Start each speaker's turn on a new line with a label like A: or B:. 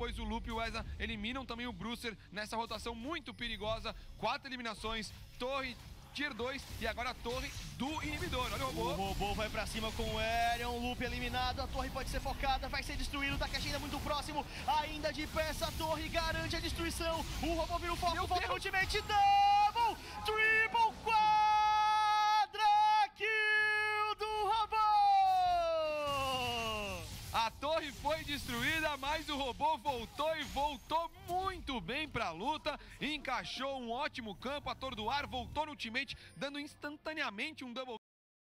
A: depois o Lupe e o Eza eliminam também o Brucer nessa rotação muito perigosa. 4 eliminações, Torre Tier 2 e agora a torre do inibidor. Olha o robô.
B: O robô vai pra cima com o Aerion, o Lupe eliminado, a torre pode ser focada, vai ser destruído, o Takashi ainda muito próximo, ainda de pé essa torre, garante a destruição, o robô vira o foco, volta no ultimate, double, triple, quadra kill do robô!
A: A torre foi destruída, mas o robô voltou e voltou muito bem pra luta. Encaixou um ótimo campo, atordoar, voltou no ultimate, dando instantaneamente um double